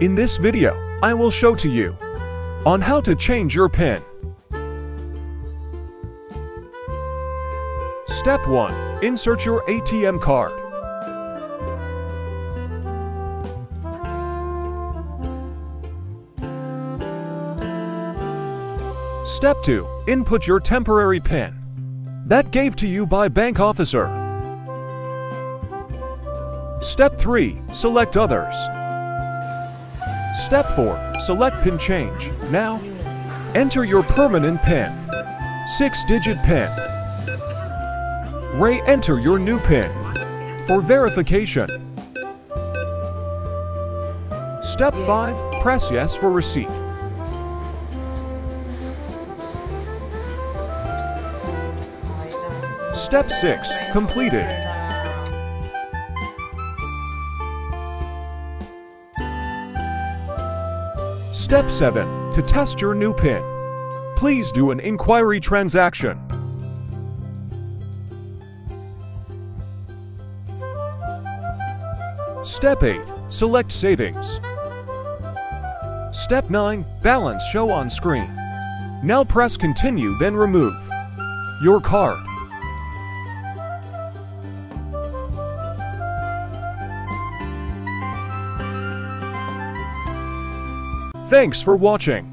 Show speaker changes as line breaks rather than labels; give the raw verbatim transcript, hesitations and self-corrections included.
In this video, I will show to you on how to change your PIN. Step one. Insert your A T M card. Step two. Input your temporary PIN that gave to you by bank officer. Step three. Select others. Step four. Select PIN change. Now, enter your permanent PIN, six-digit PIN. Re-enter your new PIN for verification. Step five. Press yes for receipt. Step six. Completed. Step seven. To test your new PIN, please do an inquiry transaction. Step eight. Select savings. Step nine. Balance show on screen. Now press continue, then remove your card. Thanks for watching.